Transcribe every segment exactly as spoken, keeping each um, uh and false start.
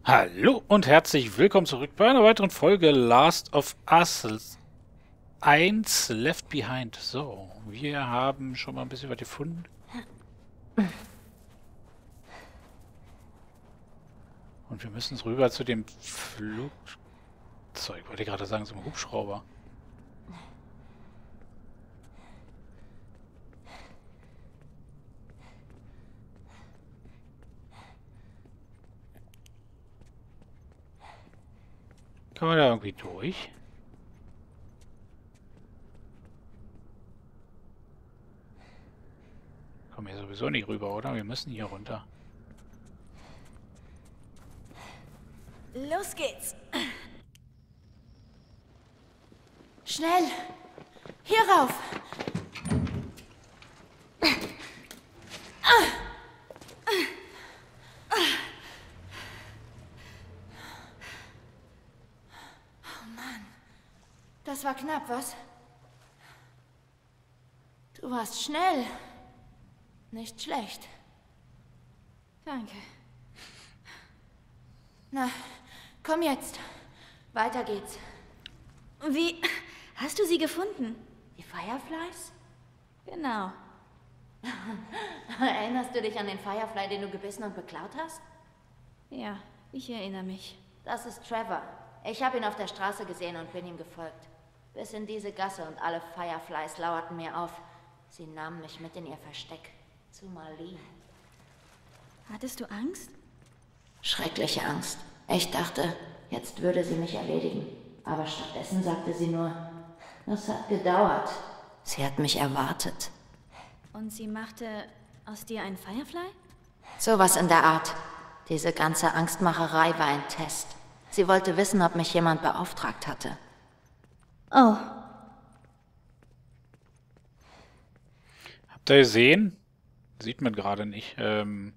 Hallo und herzlich willkommen zurück bei einer weiteren Folge Last of Us eins Left Behind. So, wir haben schon mal ein bisschen was gefunden. Und wir müssen rüber zu dem Flugzeug, wollte ich gerade sagen, zum Hubschrauber. Kann man da irgendwie durch? Kommen wir sowieso nicht rüber, oder? Wir müssen hier runter. Los geht's. Schnell. Hier rauf. Oh Mann. Das war knapp, was? Du warst schnell. Nicht schlecht. Danke. Na, komm jetzt. Weiter geht's. Wie hast du sie gefunden? Die Fireflies? Genau. Erinnerst du dich an den Firefly, den du gebissen und beklaut hast? Ja, ich erinnere mich. Das ist Trevor. Ich habe ihn auf der Straße gesehen und bin ihm gefolgt. Bis in diese Gasse und alle Fireflies lauerten mir auf. Sie nahmen mich mit in ihr Versteck. Zu Marlene. Hattest du Angst? Schreckliche Angst. Ich dachte, jetzt würde sie mich erledigen. Aber stattdessen sagte sie nur, es hat gedauert. Sie hat mich erwartet. Und sie machte aus dir einen Firefly? Sowas in der Art. Diese ganze Angstmacherei war ein Test. Sie wollte wissen, ob mich jemand beauftragt hatte. Oh. Habt ihr gesehen? Sieht man gerade nicht. Ähm,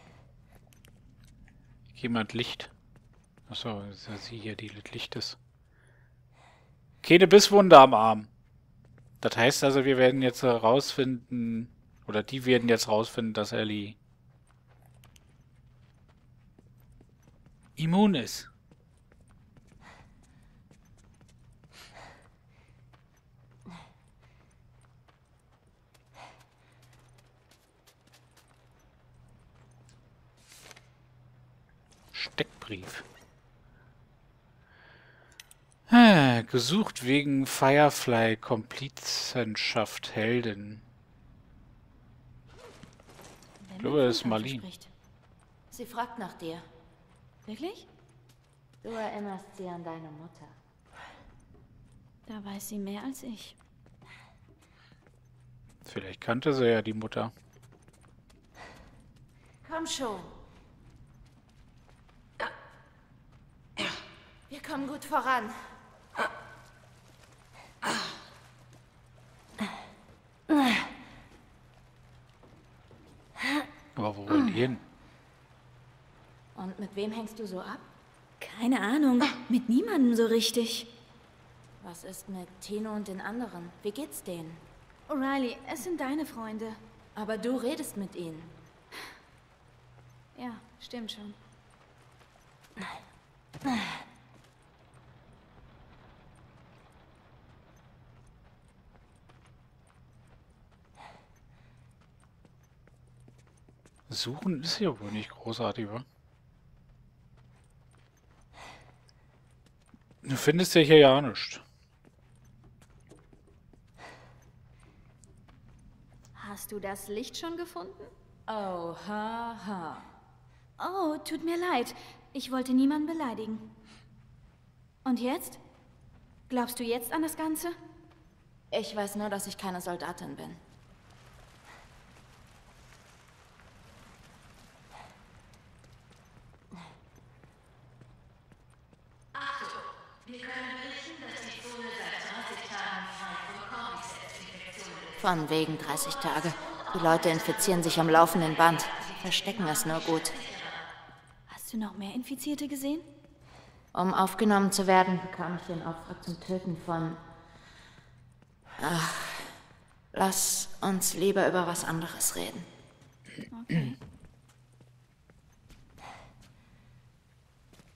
jemand Licht. Achso, das ist ja sie hier, die mit Licht ist. Keine Bisswunde am Arm. Das heißt also, wir werden jetzt herausfinden, oder die werden jetzt herausfinden, dass Ellie immun ist. Steckbrief. Ah, gesucht wegen Firefly Komplizenschaft Helden. Ich glaube, das ist Marlene. Sie fragt nach dir. Wirklich? Du erinnerst sie an deine Mutter. Da weiß sie mehr als ich. Vielleicht kannte sie ja die Mutter. Komm schon. Wir kommen gut voran. Aber wo wollen die hin? Und mit wem hängst du so ab? Keine Ahnung. Mit niemandem so richtig. Was ist mit Tino und den anderen? Wie geht's denen? O'Reilly, es sind deine Freunde. Aber du redest mit ihnen. Ja, stimmt schon. Suchen ist ja wohl nicht großartig, wa? Du findest ja hier ja nichts. Hast du das Licht schon gefunden? Oh, ha, ha. Oh, tut mir leid. Ich wollte niemanden beleidigen. Und jetzt? Glaubst du jetzt an das Ganze? Ich weiß nur, dass ich keine Soldatin bin. Von wegen dreißig Tage. Die Leute infizieren sich am laufenden Band. Verstecken es nur gut. Hast du noch mehr Infizierte gesehen? Um aufgenommen zu werden, bekam ich den Auftrag zum Töten von... Ach, lass uns lieber über was anderes reden. Okay.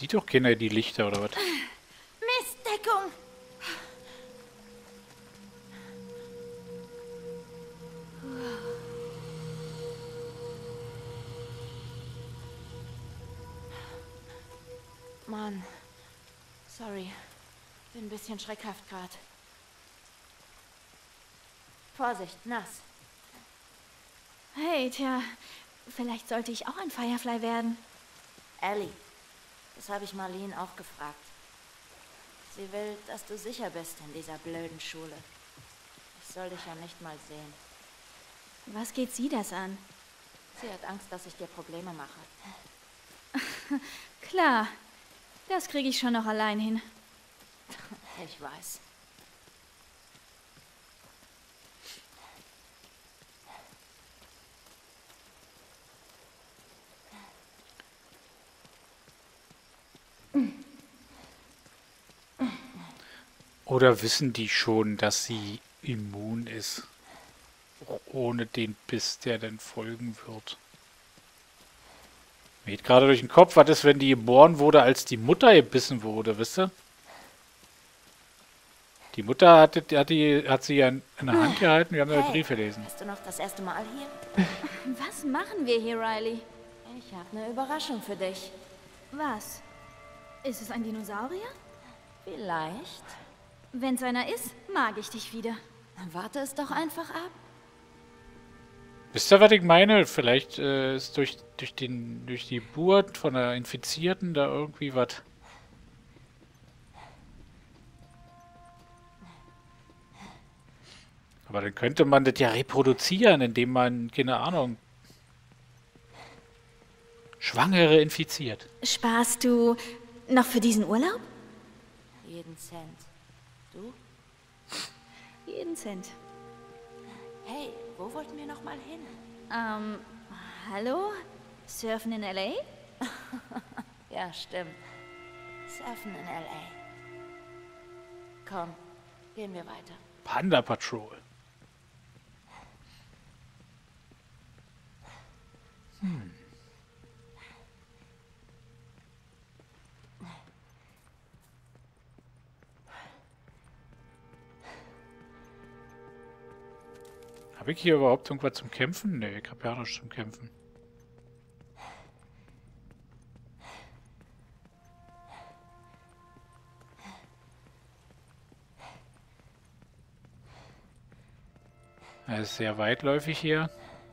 sieht doch keiner die Lichter, oder was? Mistdeckung! Mann. Sorry. Bin ein bisschen schreckhaft gerade. Vorsicht, nass. Hey, tja, vielleicht sollte ich auch ein Firefly werden. Ellie, das habe ich Marlene auch gefragt. Sie will, dass du sicher bist in dieser blöden Schule. Ich soll dich ja nicht mal sehen. Was geht sie das an? Sie hat Angst, dass ich dir Probleme mache. Klar, das kriege ich schon noch allein hin. Ich weiß. Oder wissen die schon, dass sie immun ist? Ohne den Biss, der dann folgen wird. Mir geht gerade durch den Kopf, was ist, wenn die geboren wurde, als die Mutter gebissen wurde, wisst ihr? Die Mutter hatte, hat, die, hat sie ja in der Hand gehalten, wir haben ja Hey, Briefe gelesen. bist du noch das erste Mal hier? Was machen wir hier, Riley? Ich habe eine Überraschung für dich. Was? Ist es ein Dinosaurier? Vielleicht. Wenn's einer ist, mag ich dich wieder. Dann warte es doch einfach ab. Wisst ihr, was ich meine? Vielleicht äh, ist durch, durch, den, durch die Geburt von der Infizierten da irgendwie was. Aber dann könnte man das ja reproduzieren, indem man, keine Ahnung, Schwangere infiziert. Sparst du noch für diesen Urlaub? Jeden Cent. Du? Jeden Cent. Hey, wo wollten wir noch mal hin? Ähm, hallo? Surfen in L A? Ja, stimmt. Surfen in L A. Komm, gehen wir weiter. Panda Patrol. Hm. Habe ich hier überhaupt irgendwas zum Kämpfen? Ne, ich habe ja nichts zum Kämpfen. Es ist sehr weitläufig hier.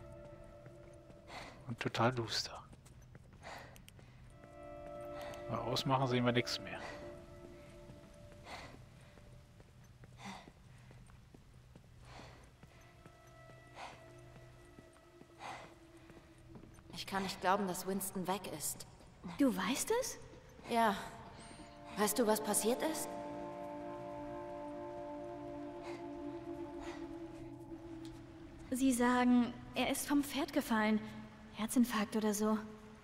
Und total duster. Mal ausmachen sehen wir nichts mehr. Ich kann nicht glauben, dass Winston weg ist. Du weißt es? Ja. Weißt du, was passiert ist? Sie sagen, er ist vom Pferd gefallen. Herzinfarkt oder so.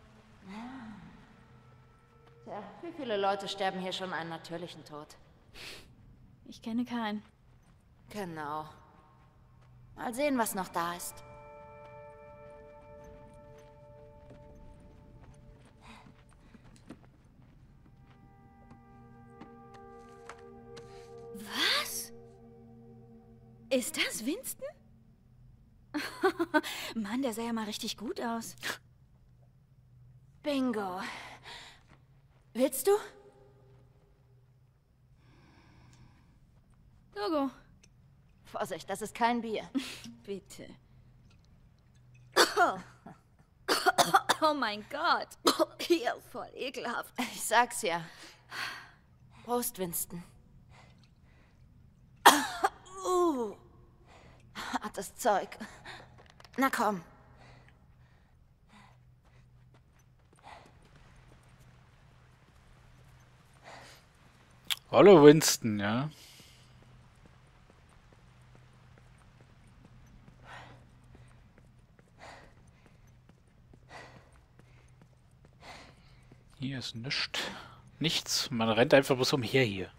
Tja, wie viele Leute sterben hier schon einen natürlichen Tod? Ich kenne keinen. Genau. Mal sehen, was noch da ist. Was? Ist das Winston? Mann, der sah ja mal richtig gut aus. Bingo. Willst du? Logo. Vorsicht, das ist kein Bier. Bitte. Oh. Oh mein Gott. Hier, voll ekelhaft. Ich sag's ja. Prost, Winston. Uh. Hartes Zeug. Na komm. Hallo Winston, ja. Hier ist nichts. Nichts. Man rennt einfach bloß umher hier.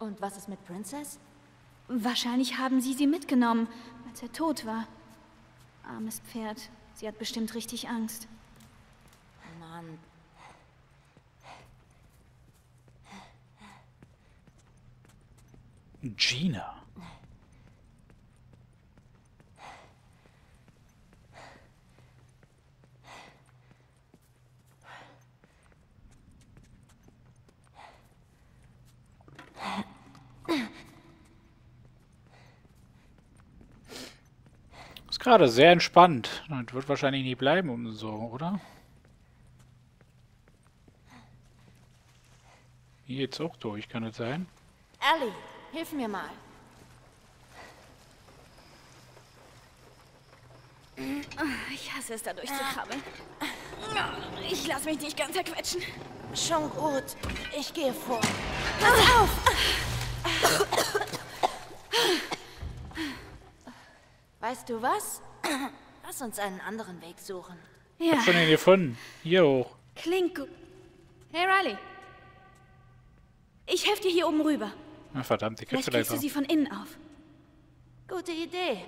Und was ist mit Princess? Wahrscheinlich haben sie sie mitgenommen, als er tot war. Armes Pferd. Sie hat bestimmt richtig Angst. Mann. Gina. Ist gerade sehr entspannt. Das wird wahrscheinlich nie bleiben und so, oder? Hier geht's auch durch, kann das sein? Ellie, hilf mir mal. Ich hasse es, da durchzukrabbeln. Ich lasse mich nicht ganz zerquetschen. Schon gut. Ich gehe vor. Pass auf! Weißt du was? Lass uns einen anderen Weg suchen. Ich Ja, hab schon ihn gefunden. Hier hoch. klingt gut. Hey, Riley. Ich helfe dir hier oben rüber. Na verdammt, ich hätte Vielleicht vielleicht kriegst du auch. sie von innen auf. Gute Idee.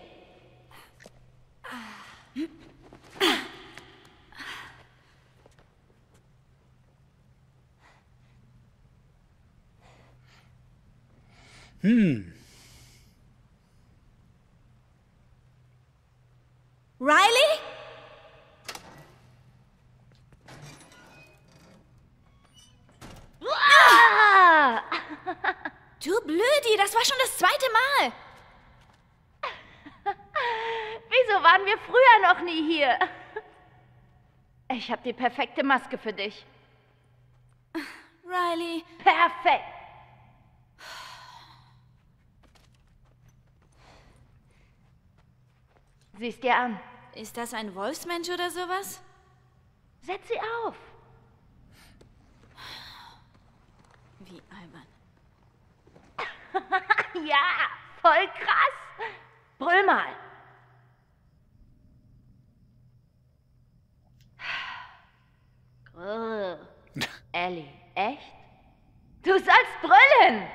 Hm. Riley? Ah! Du Blödi, das war schon das zweite Mal. Wieso waren wir früher noch nie hier? Ich habe die perfekte Maske für dich. Riley, Perfekt. Sieh's dir an. ist das ein Wolfsmensch oder sowas? Setz sie auf. Wie albern. Ja, voll krass. Brüll mal. Grrr. Ellie, echt? Du sollst brüllen.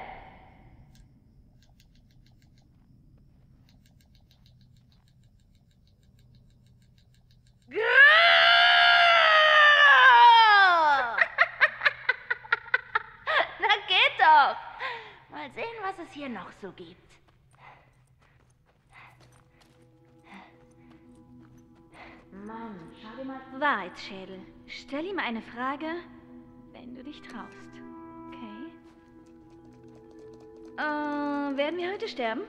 Grrr. Na geht doch. Mal sehen, was es hier noch so gibt. Mann, schau dir mal. Wahrheitsschädel. Stell ihm eine Frage, wenn du dich traust. Okay. Äh, werden wir heute sterben?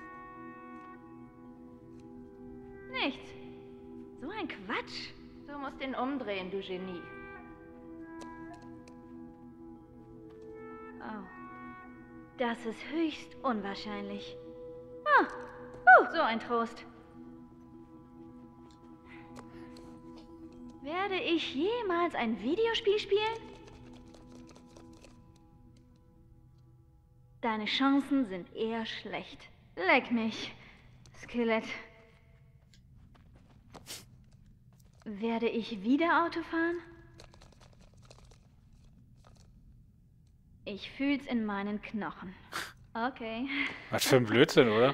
Nichts. So ein Quatsch. Du musst ihn umdrehen, du Genie. Oh. Das ist höchst unwahrscheinlich. Ah, uh, so ein Trost. Werde ich jemals ein Videospiel spielen? Deine Chancen sind eher schlecht. Leck mich, Skelett. Werde ich wieder Auto fahren? Ich fühl's in meinen Knochen. Okay. Was für ein Blödsinn, oder?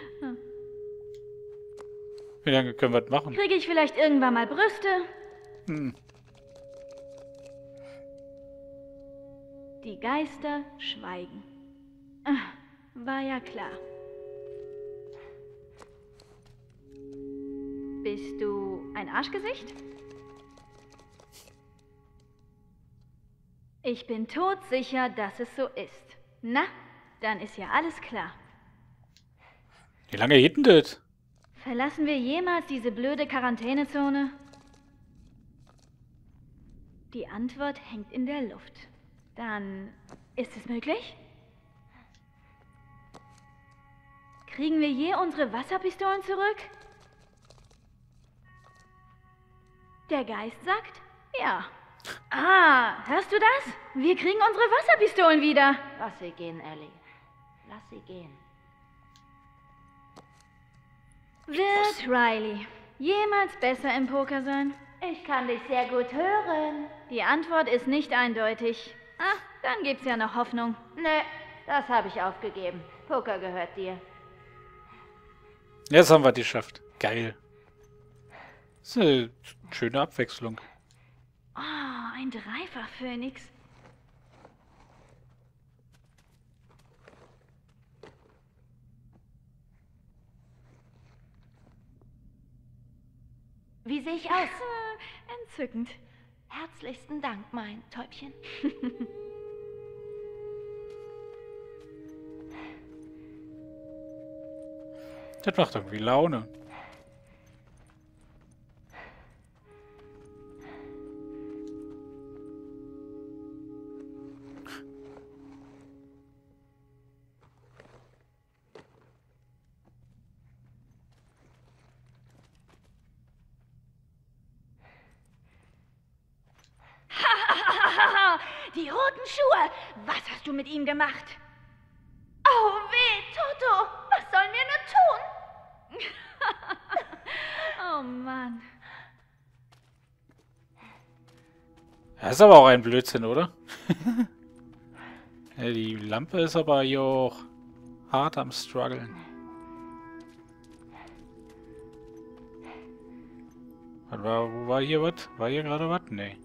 Wie lange können wir das machen? Kriege ich vielleicht irgendwann mal Brüste? Hm. Die Geister schweigen. Ah, war ja klar. Bist du ein Arschgesicht? Ich bin todsicher, dass es so ist. Na, dann ist ja alles klar. Wie lange geht denn das? Verlassen wir jemals diese blöde Quarantänezone? Die Antwort hängt in der Luft. Dann ist es möglich? Kriegen wir je unsere Wasserpistolen zurück? Der Geist sagt, ja. Ah, hörst du das? Wir kriegen unsere Wasserpistolen wieder. Lass sie gehen, Ellie. Lass sie gehen. Wird Riley jemals besser im Poker sein? Ich kann dich sehr gut hören. Die Antwort ist nicht eindeutig. Ah, dann gibt's ja noch Hoffnung. Nö, Das habe ich aufgegeben. Poker gehört dir. Jetzt haben wir die geschafft. Geil. Das ist eine schöne Abwechslung. Oh, ein Dreifach-Phönix. Wie sehe ich aus? Entzückend. Herzlichsten Dank, mein Täubchen. Das macht irgendwie Laune. Die roten Schuhe! Was hast du mit ihnen gemacht? Oh weh, Toto! Was sollen wir nur tun? Oh Mann. Das ist aber auch ein Blödsinn, oder? Ja, die Lampe ist aber hier auch hart am struggeln. Was war, wo war hier was? War hier gerade was? Nee.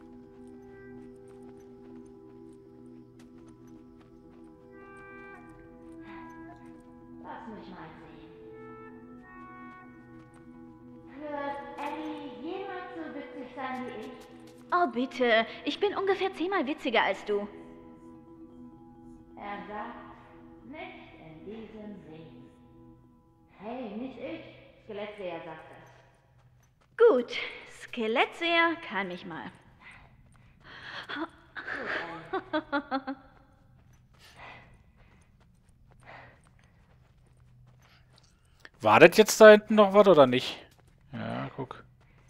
Lass mich mal sehen. Wird Eddie jemals so witzig sein wie ich? Oh bitte, ich bin ungefähr zehnmal witziger als du. Er sagt, nicht in diesem Leben. Hey, nicht ich. Skelettseher sagt das. Gut, Skelettseher kann mich mal. Gut, Ellie. War das jetzt da hinten noch was oder nicht? Ja, guck.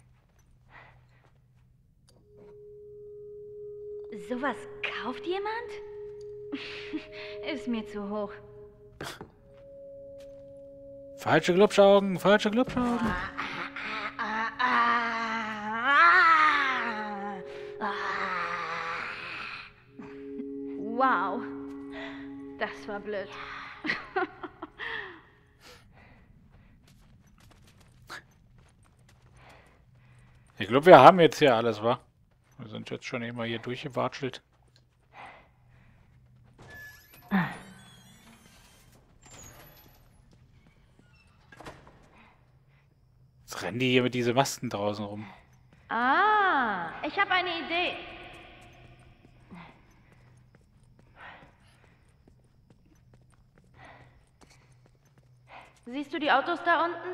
Sowas kauft jemand? Ist mir zu hoch. Falsche Glubschaugen, falsche Glubschaugen. Wow, das war blöd. Ich glaube, wir haben jetzt hier alles, wa? Wir sind jetzt schon immer hier durchgewatschelt. Jetzt rennen die hier mit diesen Masken draußen rum. Ah, ich habe eine Idee. Siehst du die Autos da unten?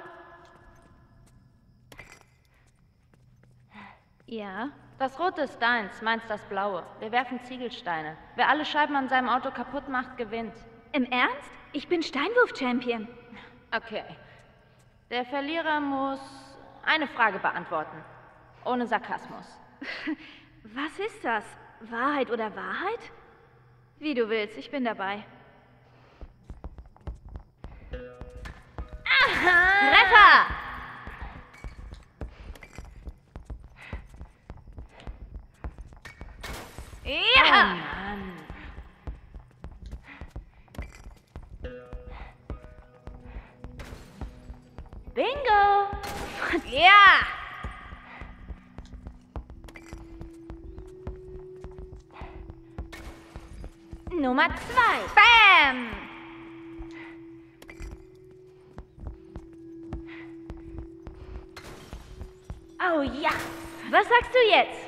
Ja, Das rote ist deins, meins das blaue. Wir werfen Ziegelsteine. Wer alle Scheiben an seinem Auto kaputt macht, gewinnt. im Ernst? Ich bin Steinwurf-Champion. Okay. Der Verlierer muss eine Frage beantworten. Ohne Sarkasmus. Was ist das? Wahrheit oder Wahrheit? Wie du willst, ich bin dabei. Treffer! Ja! Mann. Bingo! Ja! Nummer zwei. Bam! Oh ja! Was sagst du jetzt?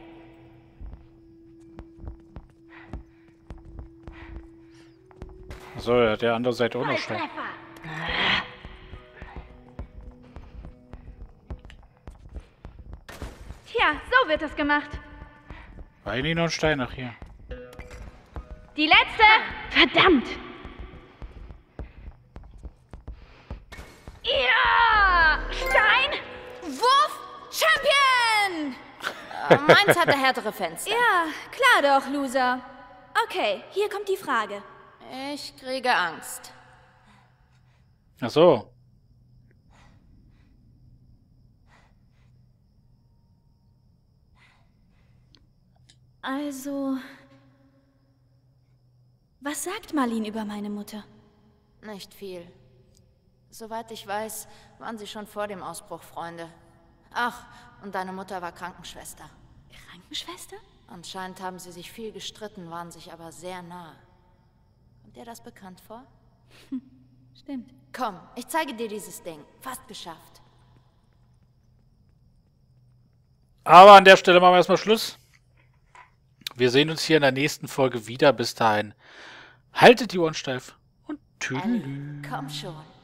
Achso, ja, der andere Seite auch noch schnell. Treffer! Tja, so wird das gemacht. War hier nicht noch ein Stein nach hier? Die letzte! Verdammt! Ja! Stein! Wurf! Champion! äh, meins hatte härtere Fenster. Ja, klar doch, Loser. Okay, hier kommt die Frage. Ich kriege Angst. Ach so. Also, was Was sagt Marlene über meine Mutter? Nicht viel. Soweit ich weiß, waren sie schon vor dem Ausbruch Freunde. Ach, und deine Mutter war Krankenschwester. Krankenschwester? Anscheinend haben sie sich viel gestritten, waren sich aber sehr nah. Kommt dir das bekannt vor? Hm, stimmt. Komm, ich zeige dir dieses Ding. Fast geschafft. Aber an der Stelle machen wir erstmal Schluss. Wir sehen uns hier in der nächsten Folge wieder. Bis dahin, haltet die Ohren steif und tschüss. Komm schon.